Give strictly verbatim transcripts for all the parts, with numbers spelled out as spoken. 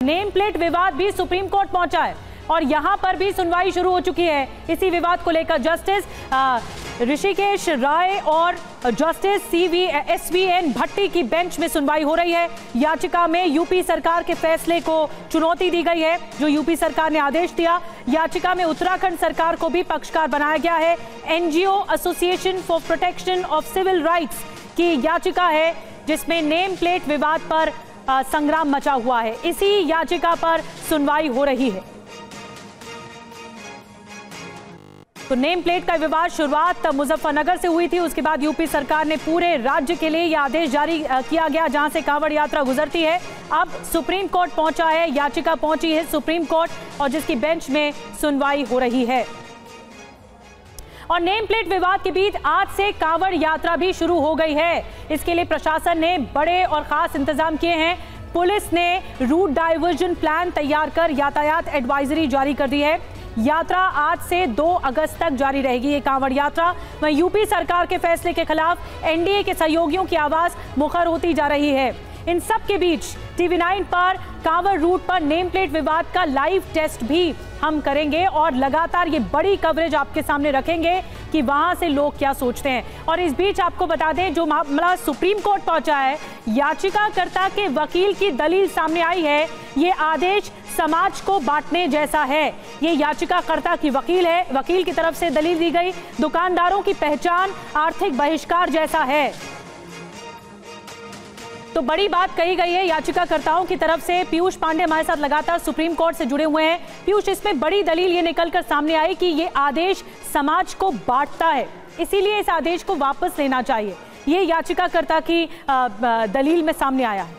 Name plate विवाद भी supreme court पहुंचा है और यहां पर भी सुनवाई शुरू हो चुकी है। इसी विवाद को लेकर जस्टिस ऋषिकेश राय और justice C V S V N Bhatti की बेंच में सुनवाई हो रही है। याचिका में यूपी सरकार के फैसले को चुनौती दी गई है जो यूपी सरकार ने आदेश दिया। याचिका में उत्तराखंड सरकार को भी पक्षकार बनाया गया है। NGO association for protection of civil rights की याचिका है जिसमें नेम प्लेट विवाद पर संग्राम मचा हुआ है। इसी याचिका पर सुनवाई हो रही है। तो नेम प्लेट का विवाद शुरुआत मुजफ्फरनगर से हुई थी, उसके बाद यूपी सरकार ने पूरे राज्य के लिए यह आदेश जारी किया गया जहां से कांवड़ यात्रा गुजरती है। अब सुप्रीम कोर्ट पहुंचा है, याचिका पहुंची है सुप्रीम कोर्ट और जिसकी बेंच में सुनवाई हो रही है। और नेम प्लेट विवाद के बीच आज से कांवड़ यात्रा भी शुरू हो गई है। इसके लिए प्रशासन ने बड़े और खास इंतजाम किए हैं। पुलिस ने रूट डाइवर्जन प्लान तैयार कर यातायात एडवाइजरी जारी कर दी है। यात्रा आज से दो अगस्त तक जारी रहेगी ये कांवड़ यात्रा। वहीं यूपी सरकार के फैसले के खिलाफ एनडीए के सहयोगियों की आवाज मुखर होती जा रही है। इन सब के बीच टीवी नाइन पर कांवड़ रूट पर नेम प्लेट विवाद का लाइव टेस्ट भी हम करेंगे और लगातार ये बड़ी कवरेज आपके सामने रखेंगे कि वहां से लोग क्या सोचते हैं। और इस बीच आपको बता दें जो मामला सुप्रीम कोर्ट पहुंचा है, याचिकाकर्ता के वकील की दलील सामने आई है। ये आदेश समाज को बांटने जैसा है। ये याचिकाकर्ता की वकील है, वकील की तरफ से दलील दी गई दुकानदारों की पहचान आर्थिक बहिष्कार जैसा है। तो बड़ी बात कही गई है याचिकाकर्ताओं की तरफ से। पीयूष पांडे हमारे साथ लगातार सुप्रीम कोर्ट से जुड़े हुए हैं। पीयूष, इसमें बड़ी दलील ये निकलकर सामने आई कि ये आदेश समाज को बांटता है, इसीलिए इस आदेश को वापस लेना चाहिए। ये याचिकाकर्ता की दलील में सामने आया है।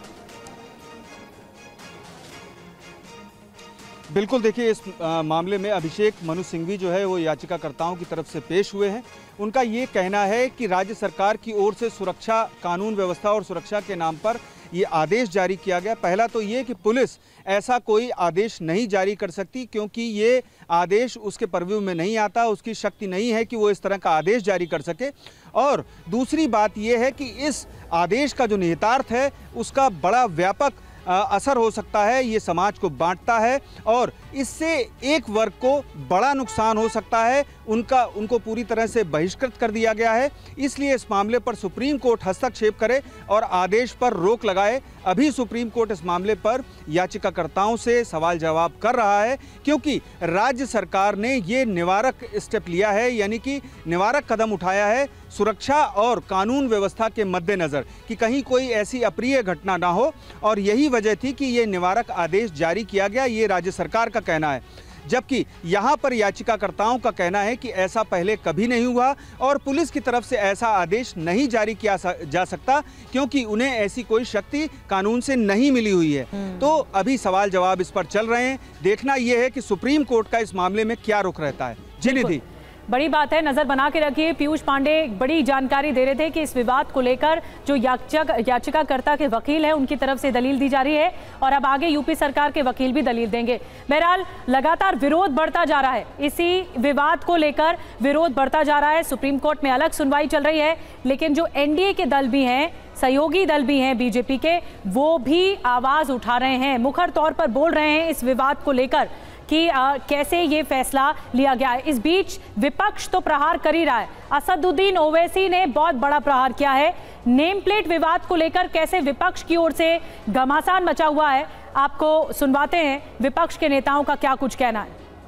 बिल्कुल, देखिए इस आ, मामले में अभिषेक मनु सिंघवी जो है वो याचिकाकर्ताओं की तरफ से पेश हुए हैं। उनका ये कहना है कि राज्य सरकार की ओर से सुरक्षा, कानून व्यवस्था और सुरक्षा के नाम पर ये आदेश जारी किया गया। पहला तो ये कि पुलिस ऐसा कोई आदेश नहीं जारी कर सकती क्योंकि ये आदेश उसके परव्यू में नहीं आता, उसकी शक्ति नहीं है कि वो इस तरह का आदेश जारी कर सके। और दूसरी बात ये है कि इस आदेश का जो निहितार्थ है उसका बड़ा व्यापक असर हो सकता है, ये समाज को बांटता है और इससे एक वर्ग को बड़ा नुकसान हो सकता है। उनका उनको पूरी तरह से बहिष्कृत कर दिया गया है। इसलिए इस मामले पर सुप्रीम कोर्ट हस्तक्षेप करे और आदेश पर रोक लगाए। अभी सुप्रीम कोर्ट इस मामले पर याचिकाकर्ताओं से सवाल जवाब कर रहा है क्योंकि राज्य सरकार ने ये निवारक स्टेप लिया है, यानी कि निवारक कदम उठाया है सुरक्षा और कानून व्यवस्था के मद्देनज़र कि कहीं कोई ऐसी अप्रिय घटना ना हो। और यही वजह थी कि ये निवारक आदेश जारी किया गया, ये राज्य सरकार का कहना है। जबकि यहाँ पर याचिकाकर्ताओं का कहना है कि ऐसा पहले कभी नहीं हुआ और पुलिस की तरफ से ऐसा आदेश नहीं जारी किया जा सकता क्योंकि उन्हें ऐसी कोई शक्ति कानून से नहीं मिली हुई है। तो अभी सवाल जवाब इस पर चल रहे हैं। देखना यह है कि सुप्रीम कोर्ट का इस मामले में क्या रुख रहता है। जी निधि, बड़ी बात है, नजर बना के रखिए। पीयूष पांडे बड़ी जानकारी दे रहे थे कि इस विवाद को लेकर जो याचिकाकर्ता के वकील हैं उनकी तरफ से दलील दी जा रही है और अब आगे यूपी सरकार के वकील भी दलील देंगे। बहरहाल लगातार विरोध बढ़ता जा रहा है, इसी विवाद को लेकर विरोध बढ़ता जा रहा है। सुप्रीम कोर्ट में अलग सुनवाई चल रही है, लेकिन जो एनडीए के दल भी हैं, सहयोगी दल भी हैं बीजेपी के, वो भी आवाज उठा रहे हैं, मुखर तौर पर बोल रहे हैं इस विवाद को लेकर कि आ, कैसे ये फैसला लिया गया है। इस बीच विपक्ष तो प्रहार कर ही रहा है। असदुद्दीन ओवैसी ने बहुत बड़ा प्रहार किया है। नेम प्लेट विवाद को लेकर कैसे विपक्ष की ओर से घमासान मचा हुआ है, आपको सुनवाते हैं विपक्ष के नेताओं का क्या कुछ कहना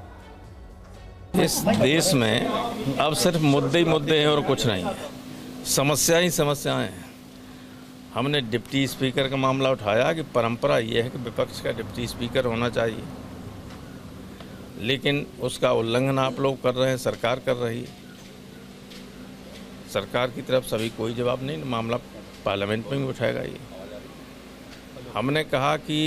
है। इस देश में अब सिर्फ मुद्दे ही मुद्दे हैं और कुछ नहीं है, समस्या ही समस्याएं हैं। हमने डिप्टी स्पीकर का मामला उठाया कि परंपरा ये है कि विपक्ष का डिप्टी स्पीकर होना चाहिए, लेकिन उसका उल्लंघन आप लोग कर रहे हैं, सरकार कर रही है। सरकार की तरफ सभी कोई जवाब नहीं, मामला पार्लियामेंट में भी उठाएगा ये। हमने कहा कि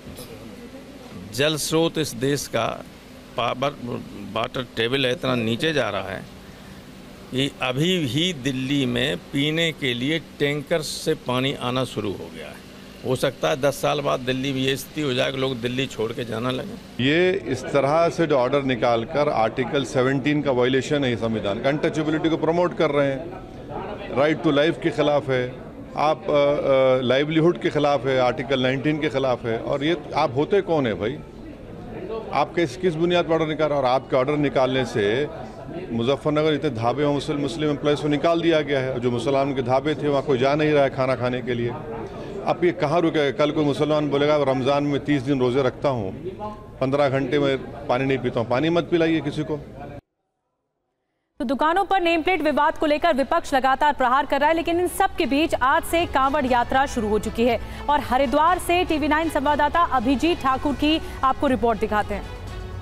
जल स्रोत इस देश का पावर वाटर टेबल है इतना नीचे जा रहा है कि अभी ही दिल्ली में पीने के लिए टैंकर से पानी आना शुरू हो गया है। हो सकता है दस साल बाद दिल्ली में ये स्थिति हो जाए कि लोग दिल्ली छोड़ के जाना लगे। ये इस तरह से जो ऑर्डर निकालकर आर्टिकल सत्रह का वायलेशन है संविधान का, अनटचेबिलिटी को प्रमोट कर रहे हैं, राइट टू लाइफ के खिलाफ है, आप लाइवलीहुड के ख़िलाफ़ है, आर्टिकल नाइनटीन के ख़िलाफ़ है। और ये आप होते कौन है भाई? आप किस किस बुनियाद पर ऑर्डर निकाल रहे? और आपके ऑर्डर निकालने से मुजफ्फरनगर इतने ढाबे और मुस्लिम मुस्लिम एम्प्लॉयज़ को निकाल दिया गया है। जो मुसलमान के ढाबे थे वहाँ कोई जा नहीं रहा है खाना खाने के लिए। अब ये कहाँ रुकेगा? कल कोई मुसलमान बोलेगा रमज़ान में तीस दिन रोज़े रखता हूँ, पंद्रह घंटे में पानी नहीं पीता हूँ। पानी मत पिलाइए किसी को। तो दुकानों पर नेम प्लेट विवाद को लेकर विपक्ष लगातार प्रहार कर रहा है, लेकिन इन सब के बीच आज से कांवड़ यात्रा शुरू हो चुकी है। और हरिद्वार से टीवी नाइन संवाददाता अभिजीत ठाकुर की आपको रिपोर्ट दिखाते हैं।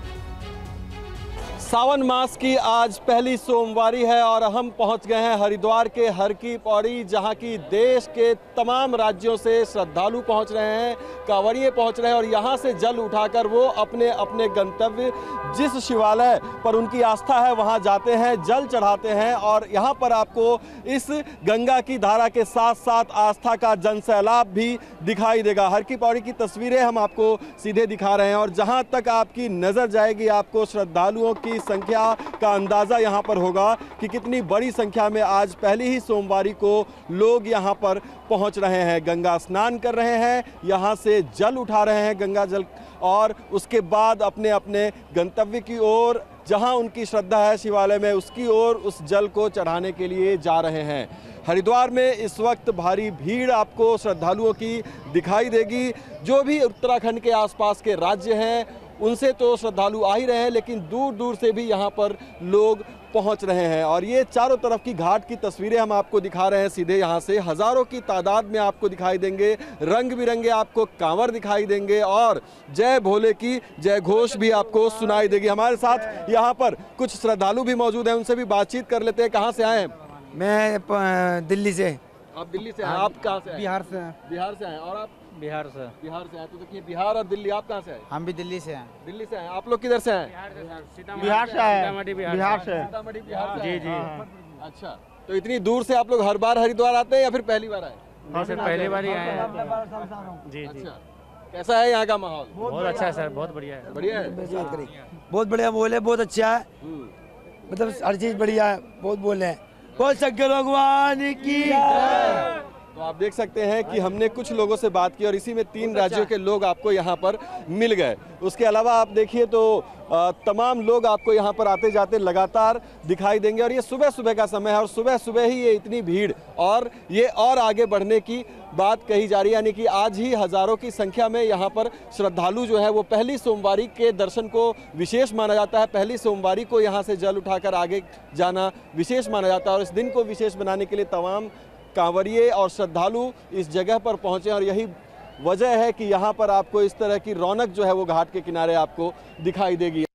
सावन मास की आज पहली सोमवारी है और हम पहुंच गए हैं हरिद्वार के हर की पौड़ी, जहां की देश के तमाम राज्यों से श्रद्धालु पहुंच रहे हैं, कांवड़िए पहुंच रहे हैं और यहां से जल उठाकर वो अपने अपने गंतव्य जिस शिवालय पर उनकी आस्था है वहां जाते हैं, जल चढ़ाते हैं। और यहां पर आपको इस गंगा की धारा के साथ साथ आस्था का जनसैलाब भी दिखाई देगा। हर की पौड़ी की तस्वीरें हम आपको सीधे दिखा रहे हैं और जहां तक आपकी नज़र जाएगी आपको श्रद्धालुओं की संख्या का अंदाज़ा यहाँ पर होगा कि कितनी बड़ी संख्या में आज पहली ही सोमवारी को लोग यहाँ पर पहुँच रहे हैं, गंगा स्नान कर रहे हैं, यहाँ से जल उठा रहे हैं गंगा जल, और उसके बाद अपने अपने गंतव्य की ओर जहाँ उनकी श्रद्धा है शिवालय में उसकी ओर उस जल को चढ़ाने के लिए जा रहे हैं। हरिद्वार में इस वक्त भारी भीड़ आपको श्रद्धालुओं की दिखाई देगी। जो भी उत्तराखंड के आसपास के राज्य हैं उनसे तो श्रद्धालु आ ही रहे हैं, लेकिन दूर दूर से भी यहाँ पर लोग पहुँच रहे हैं। और ये चारों तरफ की घाट की तस्वीरें हम आपको दिखा रहे हैं सीधे यहाँ से। हज़ारों की तादाद में आपको दिखाई देंगे, रंग बिरंगे आपको कांवर दिखाई देंगे और जय भोले की जय घोष भी आपको सुनाई देगी। हमारे साथ यहाँ पर कुछ श्रद्धालु भी मौजूद हैं, उनसे भी बातचीत कर लेते हैं। कहाँ से आए हैं? मैं दिल्ली से। आप दिल्ली से हैं? आप कहाँ से? बिहार से। बिहार से आए। और आप? बिहार से। बिहार से आए। तो देखिए बिहार और दिल्ली, आप कहाँ से आए? हम भी दिल्ली से हैं। दिल्ली से आए। आप लोग किधर से आए? बिहार से आए। बिहार से। सीतामढ़ी बिहार से। जी जी। अच्छा, तो इतनी दूर से आप लोग हर बार हरिद्वार आते हैं या फिर पहली बार आए? हाँ सर, पहली बार ही आए हैं। जी जी। अच्छा, कैसा है यहाँ का माहौल? बहुत अच्छा है सर, बहुत बढ़िया है। बढ़िया है। बहुत बढ़िया बोले, बहुत अच्छा है, मतलब हर चीज बढ़िया है, बहुत बोले हैं। बोल शंकर भगवान की। तो आप देख सकते हैं कि हमने कुछ लोगों से बात की और इसी में तीन राज्यों के लोग आपको यहाँ पर मिल गए। उसके अलावा आप देखिए तो तमाम लोग आपको यहाँ पर आते जाते लगातार दिखाई देंगे। और ये सुबह सुबह का समय है और सुबह सुबह ही ये इतनी भीड़ और ये और आगे बढ़ने की बात कही जा रही है, यानी कि आज ही हज़ारों की संख्या में यहाँ पर श्रद्धालु जो है वो पहली सोमवारी के दर्शन को विशेष माना जाता है। पहली सोमवारी को यहाँ से जल उठाकर आगे जाना विशेष माना जाता है और इस दिन को विशेष बनाने के लिए तमाम कांवरिए और श्रद्धालु इस जगह पर पहुँचे और यही वजह है कि यहाँ पर आपको इस तरह की रौनक जो है वो घाट के किनारे आपको दिखाई देगी।